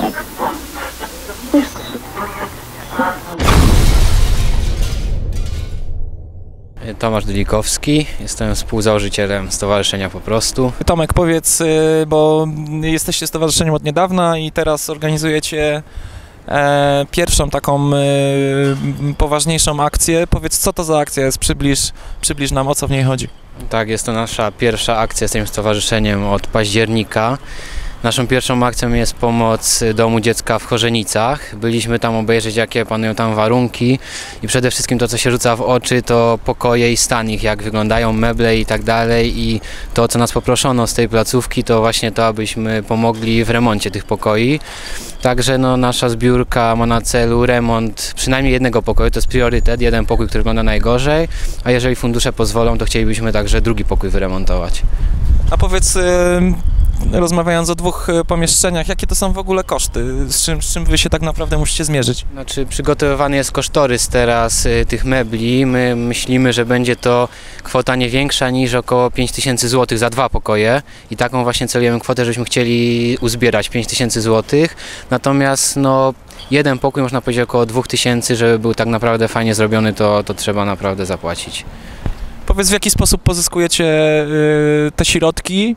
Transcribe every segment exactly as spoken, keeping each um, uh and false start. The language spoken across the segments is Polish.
Tomasz Dylikowski, jestem współzałożycielem stowarzyszenia Po Prostu. Tomek, powiedz, bo jesteście stowarzyszeniem od niedawna i teraz organizujecie e, pierwszą taką e, poważniejszą akcję. Powiedz, co to za akcja jest, przybliż, przybliż nam, o co w niej chodzi. Tak, jest to nasza pierwsza akcja z tym stowarzyszeniem od października. Naszą pierwszą akcją jest pomoc Domu Dziecka w Chorzenicach. Byliśmy tam obejrzeć, jakie panują tam warunki i przede wszystkim to, co się rzuca w oczy, to pokoje i stan ich, jak wyglądają meble i tak dalej. I to, co nas poproszono z tej placówki, to właśnie to, abyśmy pomogli w remoncie tych pokoi. Także no, nasza zbiórka ma na celu remont przynajmniej jednego pokoju, to jest priorytet, jeden pokój, który wygląda najgorzej, a jeżeli fundusze pozwolą, to chcielibyśmy także drugi pokój wyremontować. A powiedz, rozmawiając o dwóch pomieszczeniach, jakie to są w ogóle koszty? Z czym, z czym wy się tak naprawdę musicie zmierzyć? Znaczy, przygotowywany jest kosztorys teraz y, tych mebli. My myślimy, że będzie to kwota nie większa niż około pięć tysięcy złotych za dwa pokoje i taką właśnie celujemy kwotę, żebyśmy chcieli uzbierać pięć tysięcy złotych. Natomiast no, jeden pokój, można powiedzieć, około dwóch tysięcy, żeby był tak naprawdę fajnie zrobiony, to, to trzeba naprawdę zapłacić. Powiedz, w jaki sposób pozyskujecie y, te środki?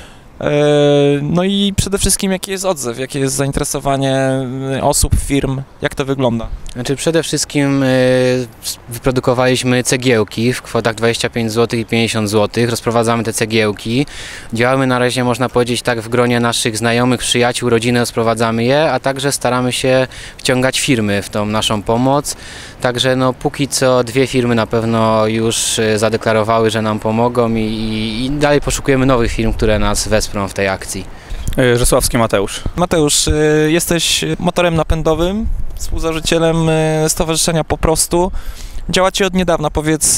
No i przede wszystkim, jaki jest odzew, jakie jest zainteresowanie osób, firm, jak to wygląda? Znaczy, przede wszystkim y, wyprodukowaliśmy cegiełki w kwotach dwadzieścia pięć złotych i pięćdziesiąt złotych. Rozprowadzamy te cegiełki. Działamy na razie, można powiedzieć, tak w gronie naszych znajomych, przyjaciół, rodziny rozprowadzamy je, a także staramy się wciągać firmy w tą naszą pomoc. Także no, póki co dwie firmy na pewno już zadeklarowały, że nam pomogą i, i, i dalej poszukujemy nowych firm, które nas wesprą w tej akcji. Rzesławski Mateusz. Mateusz, jesteś motorem napędowym, współzałożycielem stowarzyszenia Po Prostu. Działacie od niedawna. Powiedz,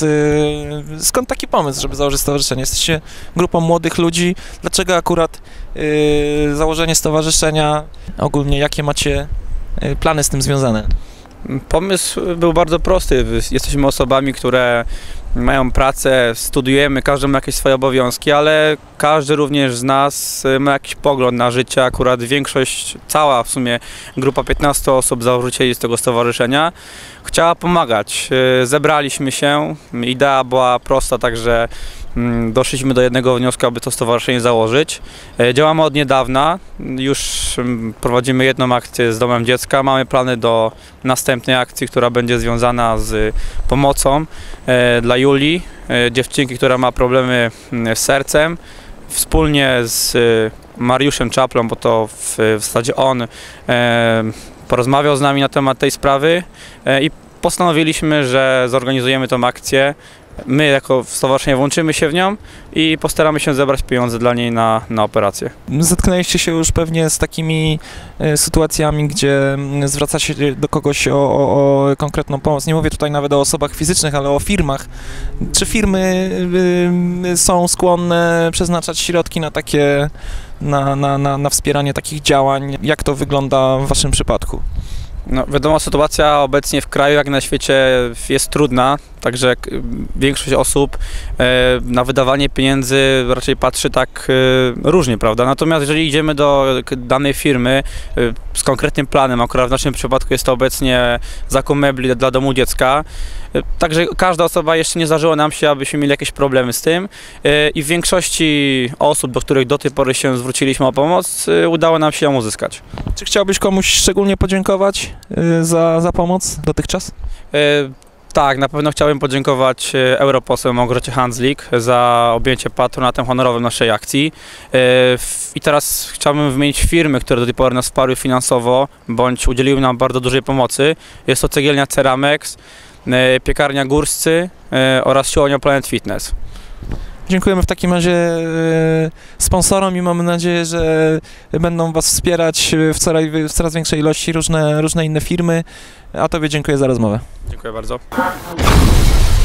skąd taki pomysł, żeby założyć stowarzyszenie? Jesteście grupą młodych ludzi. Dlaczego akurat założenie stowarzyszenia? Ogólnie, jakie macie plany z tym związane? Pomysł był bardzo prosty. Jesteśmy osobami, które mają pracę, studiujemy, każdy ma jakieś swoje obowiązki, ale każdy również z nas ma jakiś pogląd na życie. Akurat większość, cała w sumie grupa piętnastu osób, założycieli z tego stowarzyszenia, chciała pomagać. Zebraliśmy się, idea była prosta, także doszliśmy do jednego wniosku, aby to stowarzyszenie założyć. Działamy od niedawna, już prowadzimy jedną akcję z Domem Dziecka, mamy plany do następnej akcji, która będzie związana z pomocą dla Julii, dziewczynki, która ma problemy z sercem. Wspólnie z Mariuszem Czaplą, bo to w, w zasadzie on porozmawiał z nami na temat tej sprawy i postanowiliśmy, że zorganizujemy tą akcję. My jako stowarzyszenie włączymy się w nią i postaramy się zebrać pieniądze dla niej na, na operację. Zetknęliście się już pewnie z takimi y, sytuacjami, gdzie zwraca się do kogoś o, o, o konkretną pomoc. Nie mówię tutaj nawet o osobach fizycznych, ale o firmach. Czy firmy y, są skłonne przeznaczać środki na takie, na, na, na, na wspieranie takich działań? Jak to wygląda w waszym przypadku? No, wiadomo, sytuacja obecnie w kraju, jak na świecie, jest trudna, także większość osób e, na wydawanie pieniędzy raczej patrzy tak e, różnie, prawda? Natomiast jeżeli idziemy do danej firmy e, z konkretnym planem, akurat w naszym przypadku jest to obecnie zakup mebli dla Domu Dziecka, e, także każda osoba, jeszcze nie zdarzyło nam się, abyśmy mieli jakieś problemy z tym e, i w większości osób, do których do tej pory się zwróciliśmy o pomoc, e, udało nam się ją uzyskać. Czy chciałbyś komuś szczególnie podziękować za, za pomoc dotychczas? E, tak, na pewno chciałbym podziękować europoseł Małgorzacie Handzlik za objęcie patronatem honorowym naszej akcji. E, w, I teraz chciałbym wymienić firmy, które do tej pory nas wsparły finansowo, bądź udzieliły nam bardzo dużej pomocy. Jest to cegielnia Ceramex, e, piekarnia Górscy e, oraz siłownia Planet Fitness. Dziękujemy w takim razie sponsorom i mamy nadzieję, że będą was wspierać w coraz, w coraz większej ilości różne, różne inne firmy. A tobie dziękuję za rozmowę. Dziękuję bardzo.